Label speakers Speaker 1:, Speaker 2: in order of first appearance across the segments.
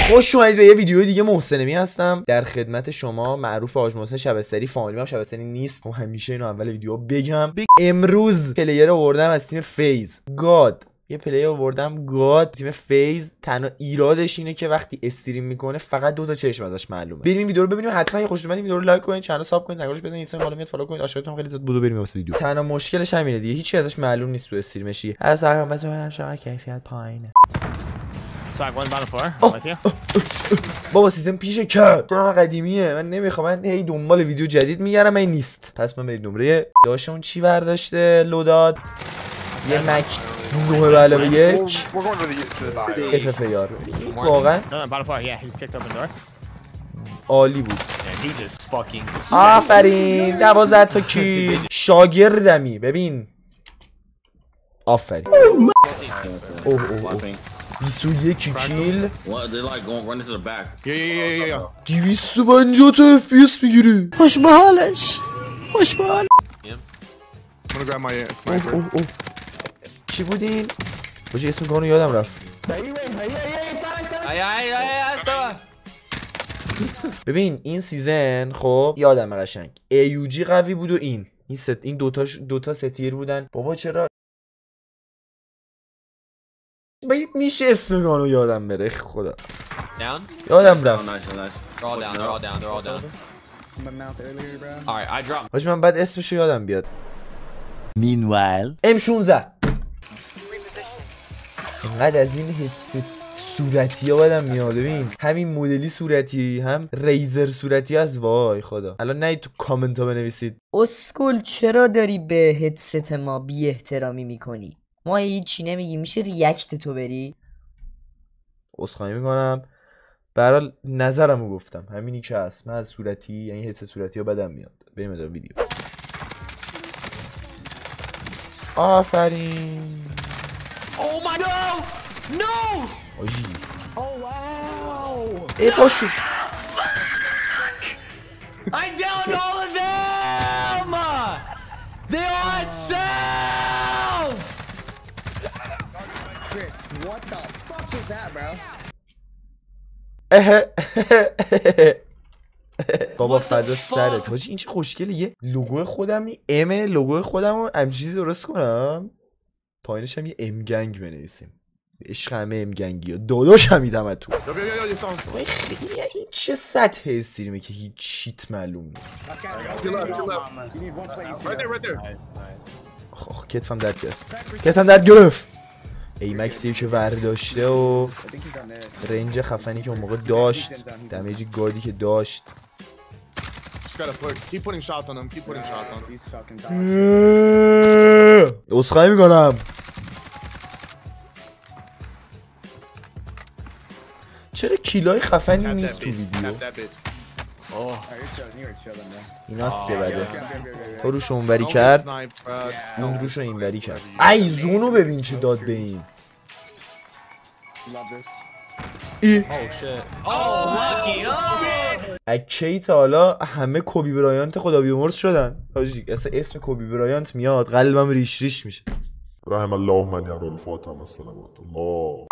Speaker 1: خوش اومدید به یه ویدیو دیگه. محسنمی هستم در خدمت شما، معروف حاج محسن شبستری. فامیلیم هم شبستری نیست، همیشه اینو اول ویدیو بگم. امروز پلیر آوردم از تیم فیز گاد، یه پلیر آوردم گاد تیم فیز. تنها ایرادش اینه که وقتی استریم میکنه فقط دو تا چشم ازش معلومه. بریم این ویدیو رو ببینیم. حتما اگه خوشتون اومد این ویدیو رو لایک کنید، چنل ساب کنید، تگش بزنید، اینستا فالو میاد فالو کنید. عاشقتون خیلی زیاد بودو. بریم واسه ویدیو. تنها مشکلش همینه دیگه، هیچی ازش معلوم نیست تو استریمش. از مثلا چقدر کیفیت پایینه. بابا سیستم پیشه کرد، چرا قدیمیه؟ من نمیخوام، من هی دنبال ویدیو جدید میگردم، این نیست. پس من برید نمره داشتمون چی برداشته لوداد. یه مک 9+1 FFAR. واقعا عالی بود. آفرین 12 تا کیل. شاگردمی ببین. آفرین. اوه 21 کیل. 250 تا FPS میگیره. خوش به حالش. خوش به حال. چی بودین؟ باشه اسم کانو یادم رفت. ببین این سیزن خب یادم قشنگ AUG قوی بود و این دوتا ستیر بودن. بابا چرا میشه اسم کانو یادم بره خدا. یادم رفت. باشه من بعد اسمشو یادم بیاد. Meanwhile M16 اینقدر از این هدست صورتی ها بدم میاد. ببین همین مدلی صورتی هم ریزر صورتی هست. وای خدا. الان نه تو کامنت ها بنویسید
Speaker 2: اسکول چرا داری به هدست ما بی احترامی میکنی؟ ما هیچی نمیگی، میشه ریاکت تو بری؟
Speaker 1: عذرخواهی میکنم، برای نظرمو گفتم، همینی که هست. من از صورتی یعنی هدست صورتی ها بدم میاد. بریم ادامه ویدیو. آفرین.
Speaker 3: Oh my god! No!
Speaker 1: آجی.
Speaker 3: Oh wow!
Speaker 1: ای خوشو.
Speaker 3: I downed all of them! They all had self! Chris, what the fuck is that, bro?
Speaker 1: بابا فدا سرت. حاجی این چه خوشگله. یه لوگو خودم، ام لوگو خودم رو همین چیزی درست کنم، پایینش هم یه ام گنگ بنویسیم. عشق همه ام گنگی ها داداش همیدم تو. خیلی این چه سطح استریمه که هیچ چیت معلوم نیست. آخ کتفم درد گرفت. ای مکسی که ورداشته و رنج خفنی که اون موقع داشت، دمیج گادی که داشت. عذرخواهی میکنم. چرا کیلای خفنی نیست تو ویدیو؟ ایناست که بده. تو روش اونوری کرد، اون روش رو اینوری کرد. ای زونو ببین چه داد به این. اکی تا حالا همه کوبی برایانت خدا بیامرز شدن. اصلا اسم کوبی برایانت میاد قلبم ریش میشه.
Speaker 4: رحم الله من یرا الفاتحه الصلوات الله.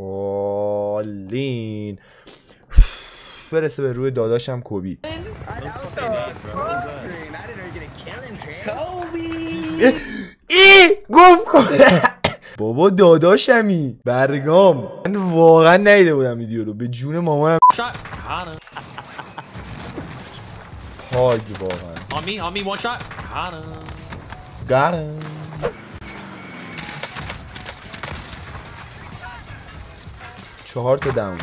Speaker 1: والین فرسته به روی داداشم کوبی. گفت بابا داداشمی برگام. من واقعا ندیده بودم ویدیو رو، به جون مامانم. هاگ واقعا. گارم 4 تا داون.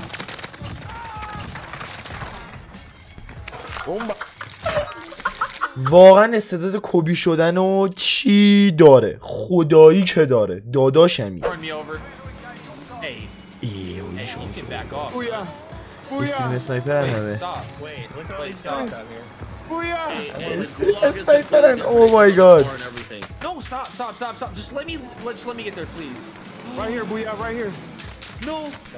Speaker 1: واقعا استعداد کوبی شدن و چی داره، خدایی که داره داداشمی. استریم اسنایپرن همه. اسنایپرن. او مای گاد.
Speaker 3: No!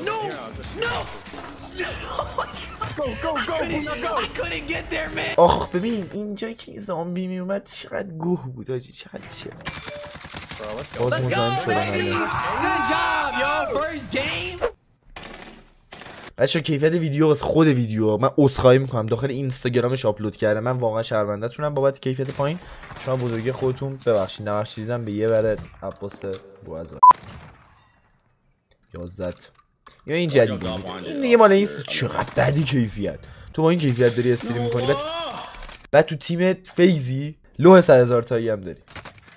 Speaker 3: I couldn't get there, man.
Speaker 1: آخ ببین اینجایی که زامبی می اومد چقدر گوه بود آجی، چقدر چه. باز مزاحم شدم.
Speaker 3: Good job, yo. First game.
Speaker 1: بچا کیفیت ویدیو واسه خود ویدیو من عذرخواهی میکنم، داخل اینستاگرامش آپلود کردم، من واقعا شرمنده‌تونم بابت کیفیت پایین. شما بزرگی خودتون ببخشید، نبخشیدم به یه بره عباس بوعزا 11 یا این جدیده این دیگه مال این. چقدر بدی کیفیت، تو با این کیفیت داری استریم میکنی بعد تو تیمت فیزی لوح 100,000 تایی هم داری.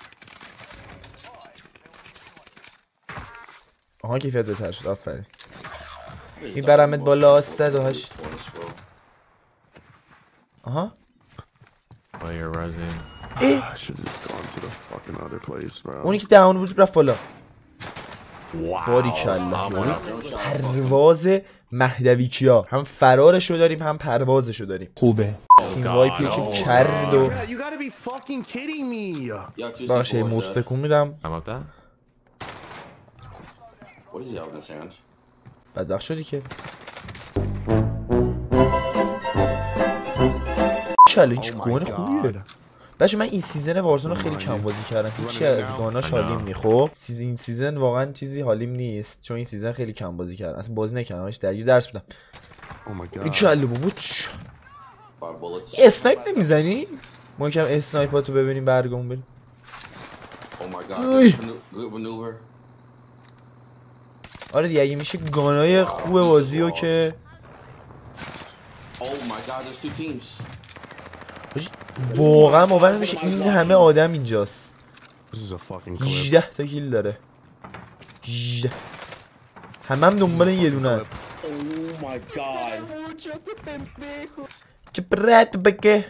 Speaker 1: آها کیفیت بهتر شد، آفرین. این برمت بالا 108. آها اونی که دهان بود رفت بالا. باریکالله، پرواز مهدویکیا، هم فرارشو داریم هم پروازشو داریم. خوبه تیم وایپی که کرد و باشه مستکون میدم. بدبخت شدی که چاله هیچ گونه خوبیه. بچه من این سیزن وارزون رو خیلی کم بازی کردم، هیچی از گاناش حالیم نی. خب این سیزن واقعا چیزی حالیم نیست چون این سیزن خیلی کم بازی کردم، اصلا بازی نکردم، هیچ درگیر درس بودم. این چاله بابا اسنایپ نمیزنی؟ ما یکم اسنایپاتو ببینیم برگام بریم. آره دیگه اگه میشه گانای خوب بازی رو که واقعا باور نمیشه این همه آدم اینجاست. 18 تا کیل داره، 18 همه دنبال یه دونه. چه برد بگه.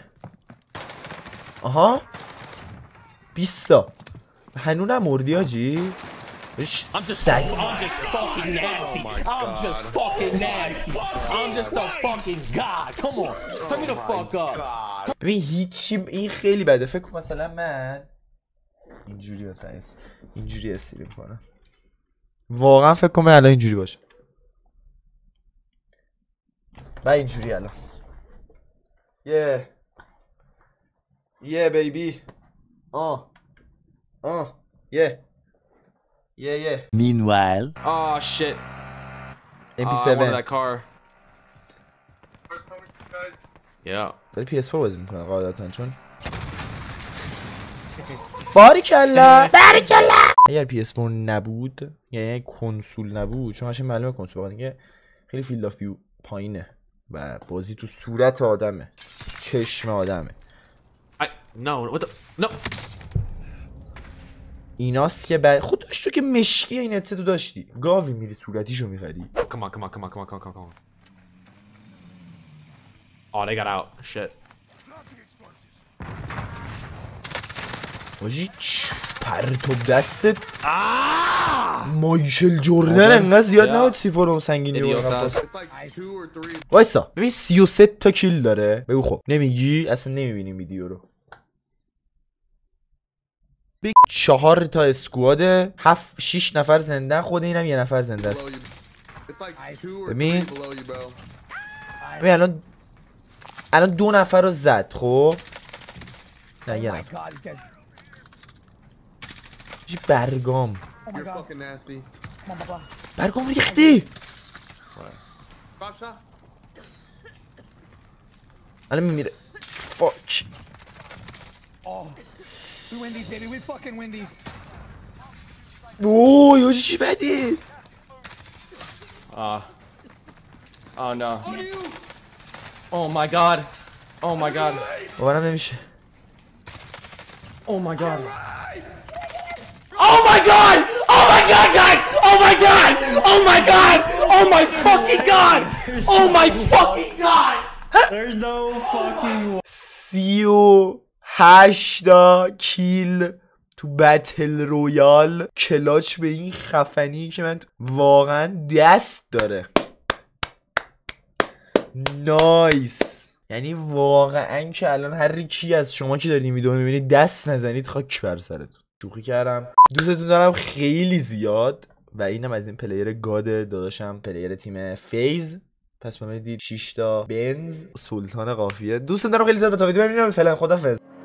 Speaker 1: آها 20 تا هنو نمردی آجی.
Speaker 3: I'm just fucking nasty. I'm just fucking nasty. I'm just a fucking god. Come on. Turn me the fuck up.
Speaker 1: ببین هیچی این خیلی بده. فکر کنم مثلا من اینجوری مثلا اینجوری استریم کنم، واقعا فکر کنم الان اینجوری باشه و اینجوری الان یه بیبی Yeah.
Speaker 5: Meanwhile.
Speaker 6: Oh shit.
Speaker 1: MP7.
Speaker 6: I wanted that car. Yeah.
Speaker 1: داری PS4 بازی میکنه قاعدتا چون باریکالله. اگر PS4 نبود یعنی کنسول نبود، چون هاشم معلومه کنسول واقعا دیگه خیلی فیلد آف ویو پایینه و بازی تو صورت آدمه، چشم آدمه.
Speaker 6: No. What the? No.
Speaker 1: ایناست که بعد خود داشت تو که مشکی این هدست تو داشتی گاوی میری صورتیشو میخری.
Speaker 6: Come on. Oh, they got out. Shit.
Speaker 1: آجی پرتوب دستت مایکل جوردن انقدر زیاد نبود سیفور و سنگینی رو. وایسا ببین 33 تا کیل داره. بگو خب نمیگی اصلا نمیبینیم ویدیو رو. 4 تا اسکواده، 6 نفر زنده، خود اینم یه نفر زنده است. ببین الان 2 نفر رو زد. خب نه یه نفر برگام ریختی. الان میمیره. فاک. اوه یه چی بدی.
Speaker 6: Oh no. Oh my god.
Speaker 1: باورم نمیشه.
Speaker 6: Oh my god, guys! Oh my fucking god!
Speaker 3: There's no fucking
Speaker 1: 38 کیل تو بتل رویال کلاچ به این خفنی که من واقعا دست داره. نایس. یعنی واقعا که الان هر کی از شما که دارین ویدیو میبینید دست نزنید خاک بر سرتون. شوخی کردم. دوستتون دارم خیلی زیاد و اینم از این پلیر گاد داداشم، پلیر تیم فیز. پس ما دید 6 تا بنز سلطان قافیه. دوستتون دارم خیلی زیاد. تا ویدیو ببینیم. فعلا خدافظ.